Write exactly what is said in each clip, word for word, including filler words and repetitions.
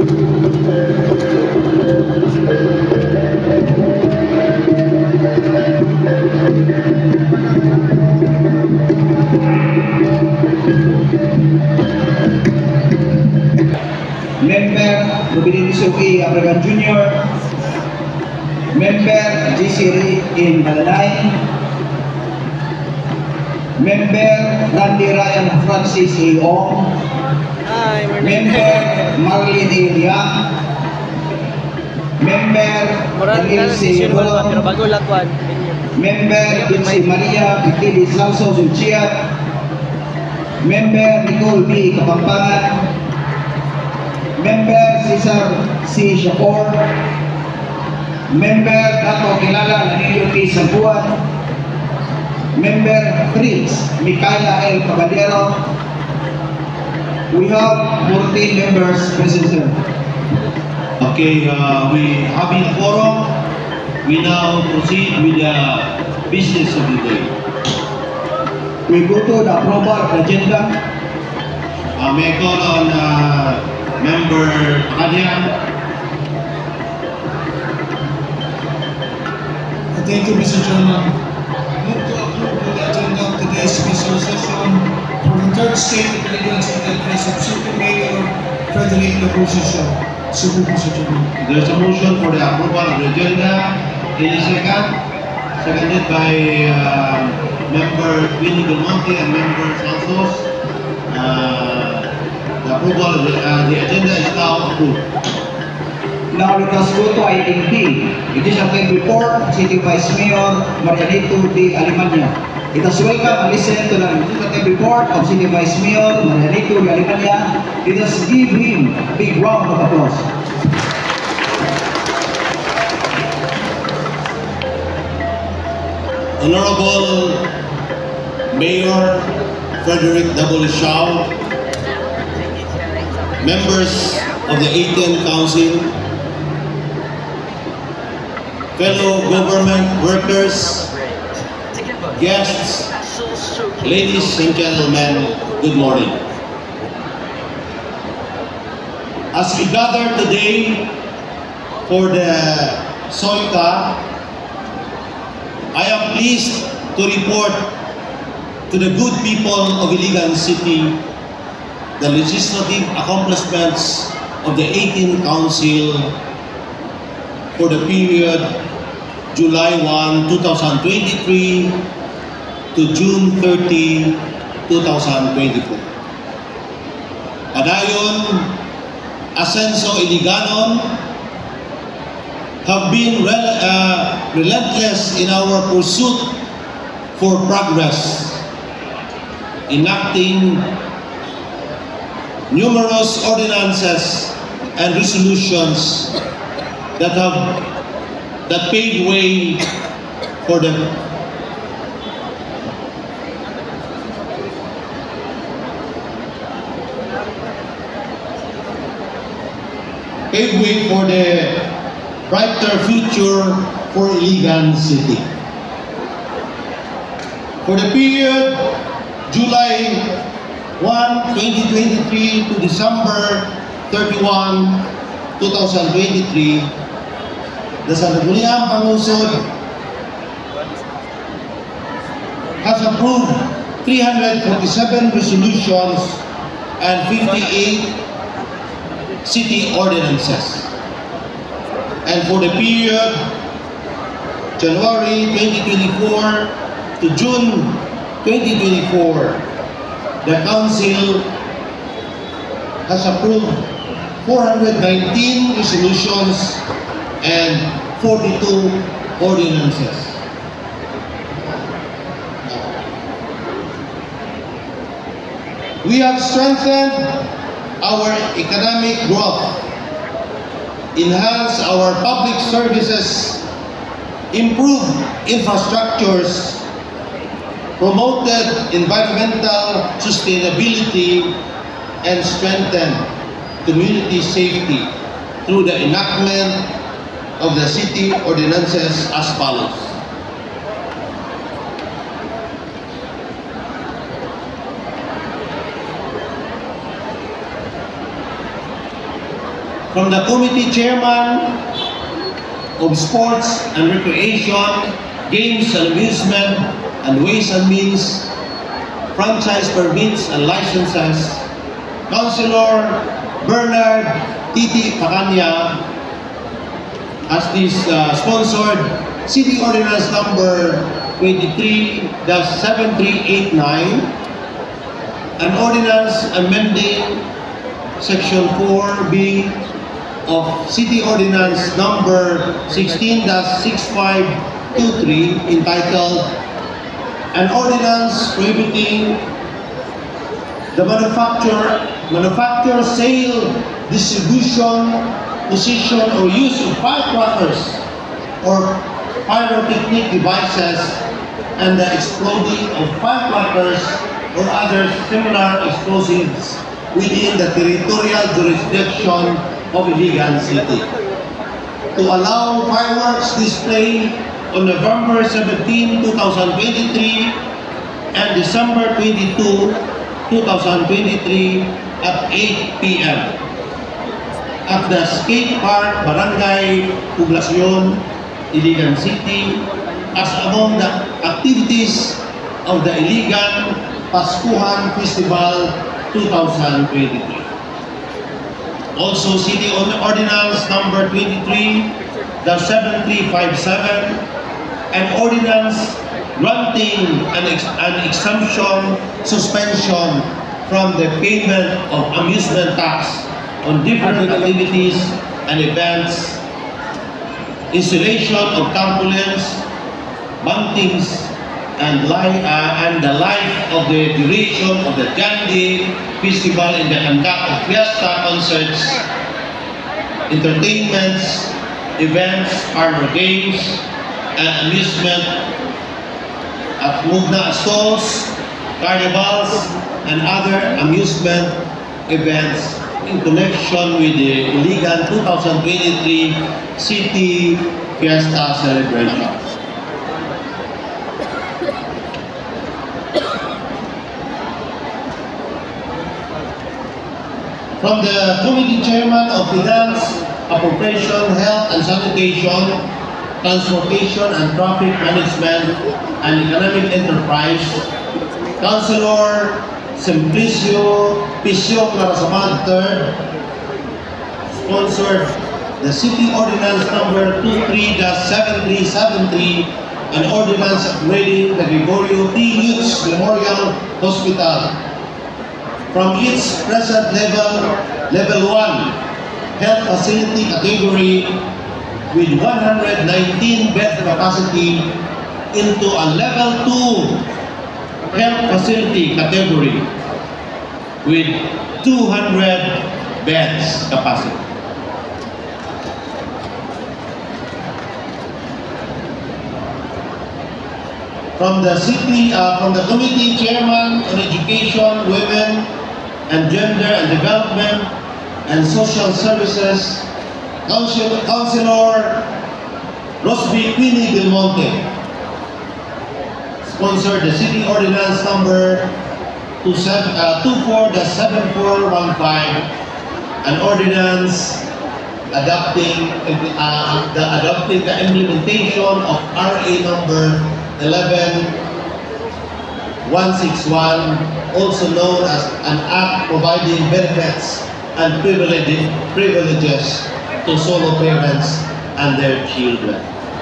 Member Rubilin Suki Abragan Junior Member G C in Balanay, Member Randy Ryan Francis A. Ong, Member Marlene A. Liang, Member L C Yolong, Member Dulce Maria Bikini Salso Suchiat, Member Nicole B. Kapampangan, Member Cesar C. Shapor, Member Tato Kilala Nanilo P. Sambuan, Member Prince Micaela L. Caballero. We have fourteen members present, sir. Okay, uh, we having a forum. We now proceed with the business of the day. We go to the approval of the agenda. Uh, may I call on uh, Member Pacadian. Thank you, Mister Chairman. Move to approve the agenda of today's special session for the third state of evidence in the case of City Mayor Frederick Labusiso. Cebu, Mister Chairman. There's a motion for the approval of the agenda. Any second? Seconded by uh, Member Winnie Del Monte and Member Santos. Uh, the approval of the, uh, the agenda is now approved. Now let us go to item D. It is a report of City Vice Mayor Marianito D. Alimanya. It is welcome and listen to the legislative report of City Vice Mayor Marianito D. Alimanya. Let us give him a big round of applause. Honorable Mayor Frederick W. Shaw, members of the eighteenth Council, fellow government workers, guests, ladies and gentlemen, good morning. As we gather today for the SOICA, I am pleased to report to the good people of Iligan City the legislative accomplishments of the eighteenth Council for the period July first, two thousand twenty-three to June thirtieth, two thousand twenty-four. Padayon, Asenso Iliganon have been rel uh, relentless in our pursuit for progress, enacting numerous ordinances and resolutions that have that paved way for the paved way for the brighter future for Iligan City. For the period July first, twenty twenty-three to December thirty-first, two thousand twenty-three, the Sangguniang Pangusod has approved three hundred forty-seven resolutions and fifty-eight city ordinances. And for the period January twenty twenty-four to June twenty twenty-four, the Council has approved four hundred nineteen resolutions and forty-two ordinances. We have strengthened our economic growth, enhanced our public services, improved infrastructures, promoted environmental sustainability, and strengthened community safety through the enactment of the city ordinances as follows. from the committee chairman of Sports and Recreation, Games and Amusement, and Ways and Means, Franchise Permits and Licenses, Councilor Bernard Titi Pacanya, as this uh, sponsored City Ordinance Number twenty-three dash seven three eight nine, an ordinance amending Section four B of City Ordinance Number sixteen dash six five two three entitled An Ordinance Prohibiting the Manufacture, Manufacture, Sale, Distribution, Possession, or Use of Firecrackers or pyrotechnic devices and the exploding of firecrackers or other similar explosives within the territorial jurisdiction of Iligan City. To allow fireworks display on November seventeenth, two thousand twenty-three and December twenty-second, two thousand twenty-three at eight p m at the Skate Park, Barangay Poblacion, Iligan City, as among the activities of the Iligan Paskuhan Festival two thousand twenty-three. Also, City Ordinance Number twenty-three dash seven three five seven, an ordinance granting an, ex an exemption suspension from the payment of amusement tax on different activities and events, installation of trampolines, mountings, and, li uh, and the life of the duration of the Gandhi Festival in the conduct of fiesta concerts, entertainments, events, parlor games, and amusement at Mugna stalls, carnivals, and other amusement events in connection with the Iligan two thousand twenty-three City Fiesta celebration. From the Committee Chairman of Finance, Appropriation, Health and Sanitation, Transportation and Traffic Management, and Economic Enterprise, Councilor Simplicio Pisio Clarasamad the third, sponsored the City Ordinance Number twenty-three dash seven three seven three, an ordinance upgrading the Gregorio T. Lutz Memorial Hospital from its present level, level one, health facility category with one hundred nineteen bed capacity into a level two health facility category with two hundred beds capacity. From the city, uh, from the Committee Chairman on Education, Women, and Gender and Development and Social Services, Council, Councilor Rosby Queenie Del Monte, sponsored the City Ordinance Number twenty-four dash seven four one five, an ordinance adopting, uh, the, adopting the implementation of R A Number eleven one sixty-one, also known as an act providing benefits and privilege, privileges to solo parents and their children.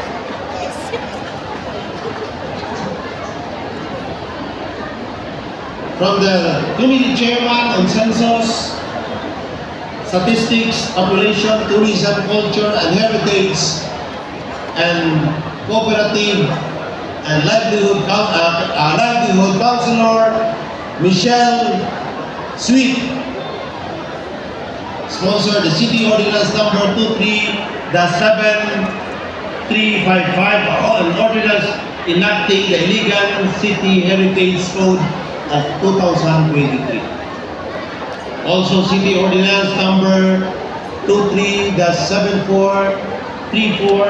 From the Committee Chairman on Census, Statistics, Population, Tourism, Culture, and Heritage, and Cooperative and Livelihood, uh, uh, Livelihood Councilor Michelle Sweet, sponsored the City Ordinance Number twenty-three dash seven three five five, an ordinance enacting the Iligan City Heritage Code of two thousand twenty-three. Also, City Ordinance Number twenty-three dash seven four three four,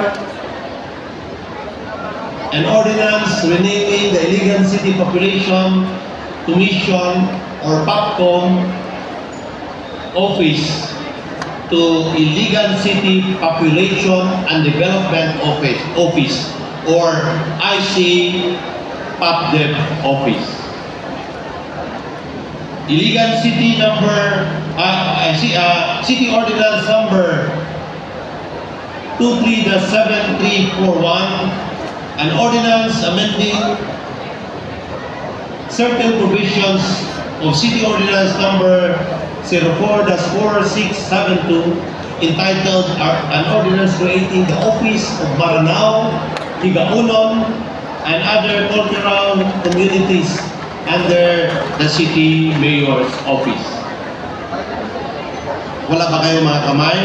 an ordinance renaming the Iligan City Population Commission or POPCOM office to Iligan City Population and Development Office, Office or I C PopDev Office. Iligan City number, uh, uh, City Ordinance number two three seven three four one, an ordinance amending certain provisions of City Ordinance number zero four four six seven two entitled an ordinance creating the Office of Maranao, Higaunon, and other cultural communities under the City Mayor's Office. Wala ba kayong mga kamay?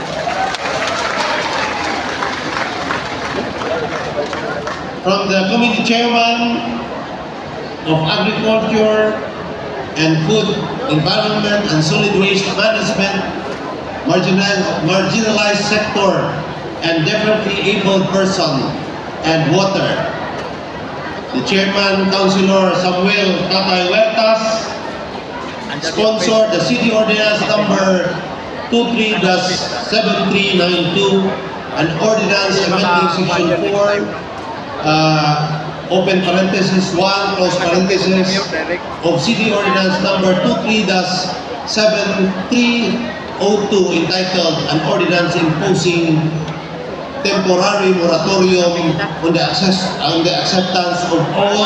From the Committee Chairman of Agriculture and Food, Environment and Solid Waste Management, marginal, marginalized sector, and definitely able person, and water. The Chairman, Councilor Samuel Tatay Huertas, sponsored the City Ordinance number two three seven three nine two, an ordinance amending section four, uh, open parenthesis one, close parenthesis, of City Ordinance number two three seven three zero two entitled an ordinance imposing temporary moratorium on the, access, on the acceptance of all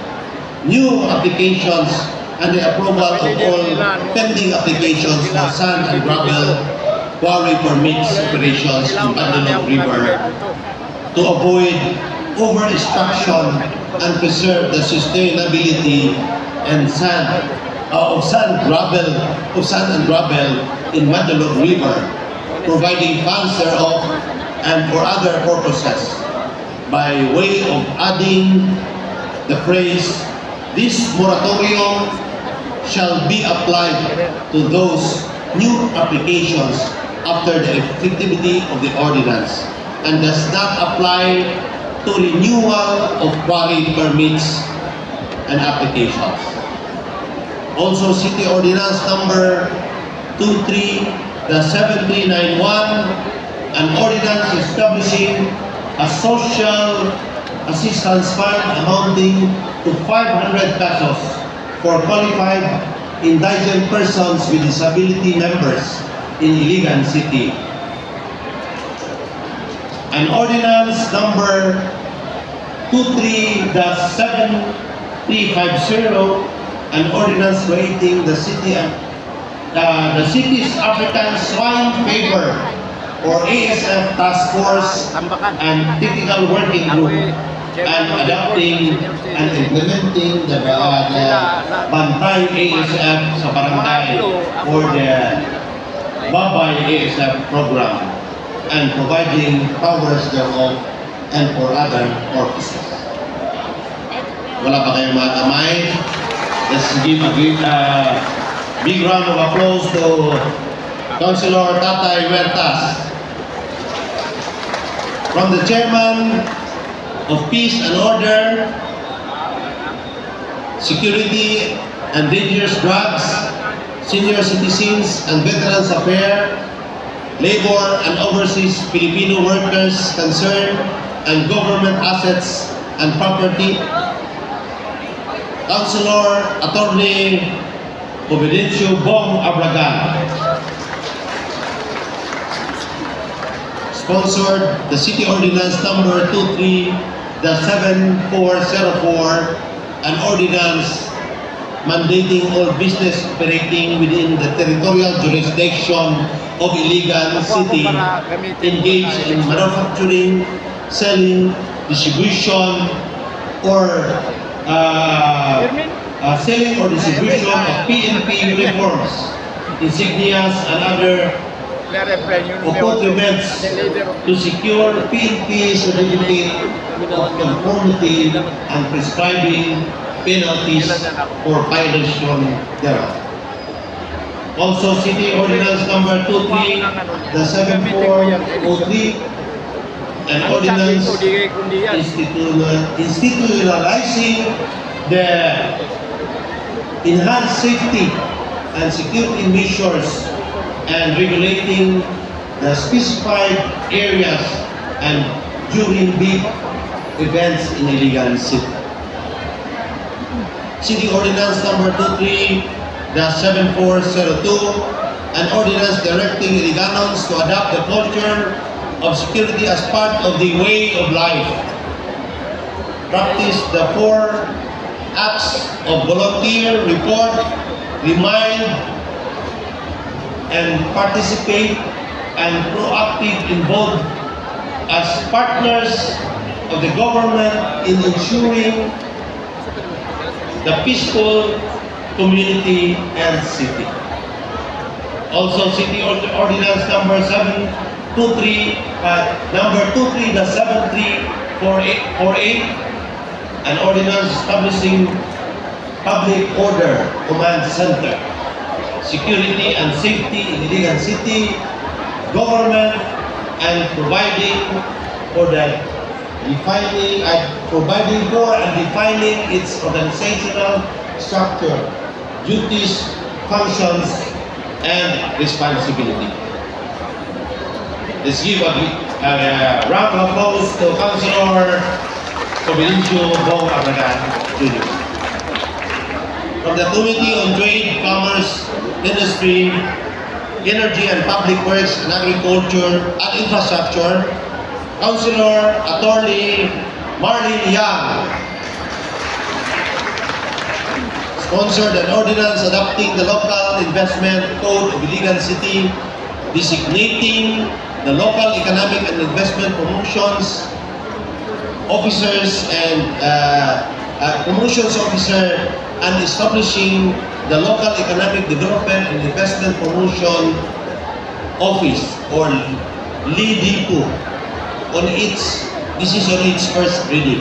new applications and the approval of all pending applications for sand and gravel quarry permits operations in Bandalog River to avoid over-extraction and preserve the sustainability and sand uh, of sand gravel of sand and gravel in Bandalog River, providing funds thereof and for other purposes, by way of adding the phrase, this moratorium shall be applied to those new applications after the effectivity of the ordinance, and does not apply to renewal of quarry permits and applications. Also, City Ordinance number two three seven three nine one, an ordinance establishing a social assistance fund amounting to five hundred pesos for qualified indigent persons with disability members in Iligan City. An ordinance number two three seven three five zero, an ordinance creating the city and uh, the city's African Swine Fever or A S F Task Force and Technical Working Group, and adopting and implementing the, uh, the Bantay A S F sa barangay or the Babay A S F program, and providing powers thereof and for other purposes. Wala pa kayong mga kamay? Let's give a big, uh, big round of applause to Councilor Tatay Huertas. From the Chairman of Peace and Order, Security and Dangerous Drugs, Senior Citizens and Veterans Affairs, Labor and Overseas Filipino Workers Concerned, and Government Assets and Property, Councilor Attorney Ovidencio Bong Abragan. Sponsored the City Ordinance number two three seven four zero four, an ordinance mandating all business operating within the territorial jurisdiction of Iligan City engaged in manufacturing, selling, distribution, or uh, uh, selling or distribution of P N P uniforms, insignias, and other accoutrements to secure P N P certificate of conformity and prescribing penalties for violation thereof. Also, City Ordinance number two three seven four zero three, an ordinance institu institutionalizing the enhanced safety and security measures and regulating the specified areas and during big events in Iligan City. City Ordinance number twenty-three dash seven four zero two, an ordinance directing Iliganons to adopt the culture of security as part of the way of life. Practice the four acts of volunteer, report, remind, and participate, and proactive involved as partners of the government in ensuring the peaceful community and city. Also, City Ord- Ordinance number seven two three, uh, number two three dash seven three four eight, an ordinance establishing Public Order Command Center, security and safety in Iligan City government, and providing for the defining, uh, providing for and defining its organizational structure, duties, functions, and responsibility. Let's give a, a, a round of applause to Councilor Cobilincio Bong Abragan Junior From the Committee on Trade, Commerce, Industry, Energy and Public Works and Agriculture and Infrastructure, Councilor Attorney Marlene Yang. Sponsored an ordinance adopting the Local Investment Code of Iligan City, designating the local economic and investment promotions officers and uh, uh, promotions officer, and establishing the Local Economic Development and Investment Promotion Office, or LIDIPO, on its, this is on its first reading.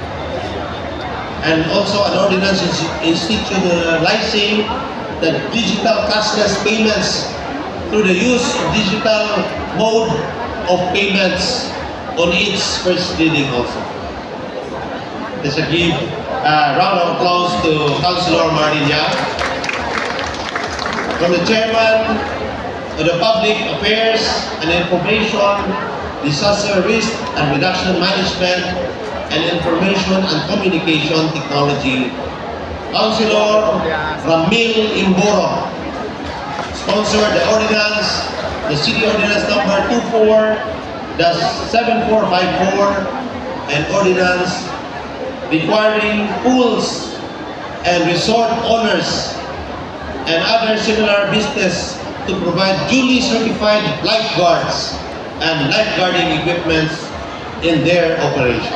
And also an ordinance institutionalizing the digital cashless payments through the use of digital mode of payments on its first reading also. Let's give a round of applause to Councilor Marlene Yang. From the Chairman of the Public Affairs and Information, Disaster Risk and Reduction Management, and Information and Communication Technology, Councilor Ramil Imboro. Sponsored the ordinance, the City Ordinance number two four dash seven four five four, and ordinance requiring pools and resort owners and other similar business to provide duly certified lifeguards and lifeguarding equipments in their operation.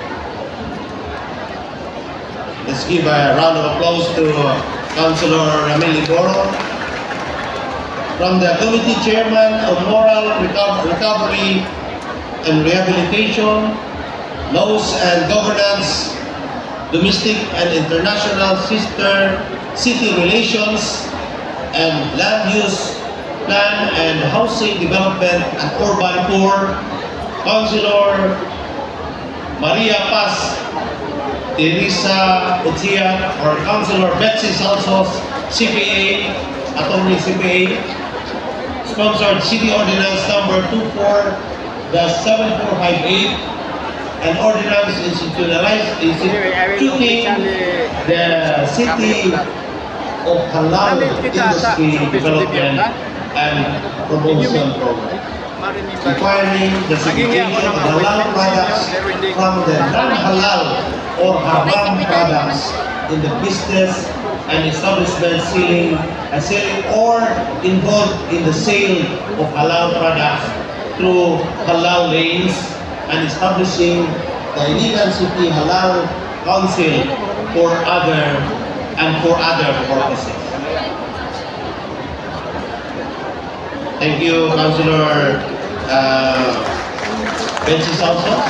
Let's give a round of applause to Councilor Ramil Imboro. From the Committee Chairman of Moral Reco- Recovery and Rehabilitation, Laws and Governance, Domestic and International Sister City Relations, and Land Use Plan and Housing Development and Urban Poor, Councilor Maria Paz Teresa Utia, or Councilor Betsy Salsos, C P A, Attorney C P A. Sponsored City Ordinance number two four dash seven four five eight, an ordinance institutionalized instituting the City of Halal Industry Development and Promotion Program, requiring the segregation of halal products from the non-halal or haram products in the business and establishment selling, uh, selling or involved in the sale of halal products through halal lanes, and establishing the Iligan City Halal Council for other and for other purposes. Thank you, Councilor uh, Betsy Salsos.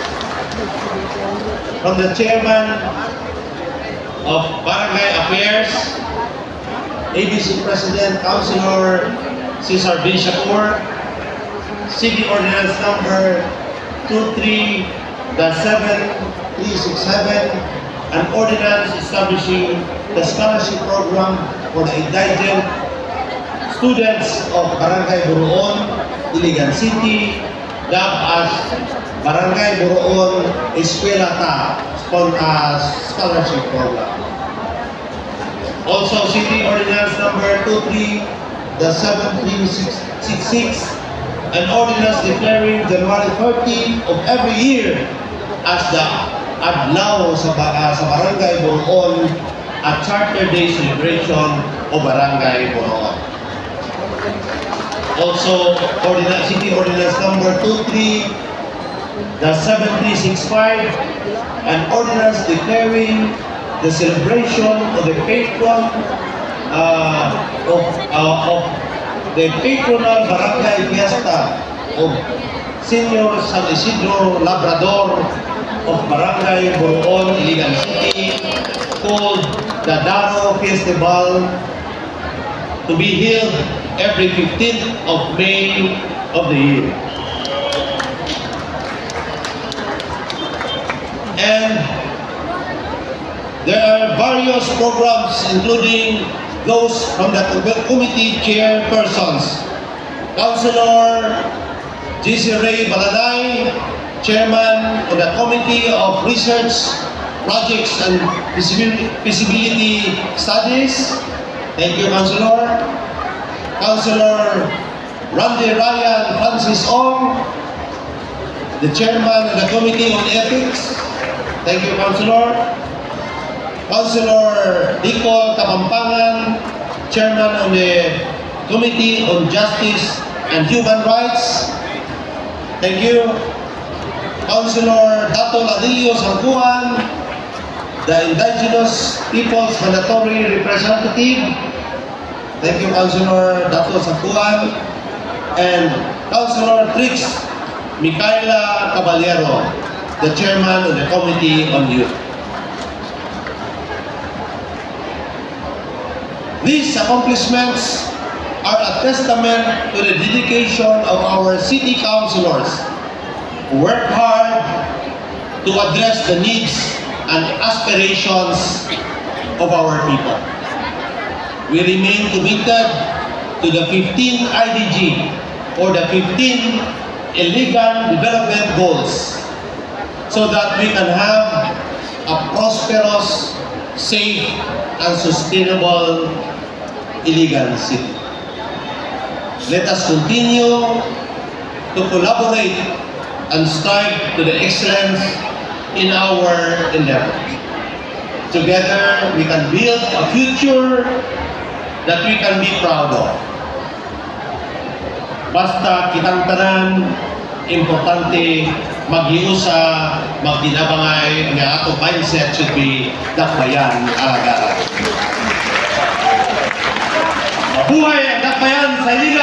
From the Chairman of Barangay Affairs, A B C President Councilor Cesar B. Shakur, City Ordinance number two three dash seven three six seven, an ordinance establishing the scholarship program for the indigent, students of Barangay Buruon, Iligan City, dubbed as Barangay Buruon Eskwela Ta spon- uh, Scholarship Program. Also, City Ordinance number two three seven three six six, an ordinance declaring January thirtieth of every year as the Adlaw sa, ba- uh, sa Barangay Buruon, a Charter Day celebration of Barangay Buruon. Also, ordinance, City Ordinance number two three seven three six five, an ordinance declaring the celebration of the patron uh, of, uh, of the patronal Barangay Fiesta of Senior San Isidro Labrador of Barangay Buruon, Iligan City, called the Daro Festival, to be held every fifteenth of May of the year. And there are various programs, including those from the committee chairpersons. Councilor J C Ray Balanay, Chairman of the Committee of Research, Projects and Feasibility Studies. Thank you, Councilor. Councilor Randy Ryan Francis Ong, the Chairman of the Committee on Ethics. Thank you, Councilor. Councilor Nicole Kapampangan, Chairman of the Committee on Justice and Human Rights. Thank you. Councilor Dato Ladillo Sangkuan, the Indigenous Peoples Mandatory Representative. Thank you, Councilor Dato Sangkuan. And Councilor Trix Micaela Caballero, the Chairman of the Committee on Youth. These accomplishments are a testament to the dedication of our city councilors who work hard to address the needs and aspirations of our people. We remain committed to the fifteen I D G, or the fifteen Iligan Development Goals, so that we can have a prosperous, safe, and sustainable Iligan City. Let us continue to collaborate and strive to the excellence in our endeavors. Together, we can build a future that we can be proud of. Basta kitang tanan, importante, mag-iusa, magtinabangay, ang ato mindset should be dakbayan alagaran. Mabuhay ang dakbayan sa Iligan!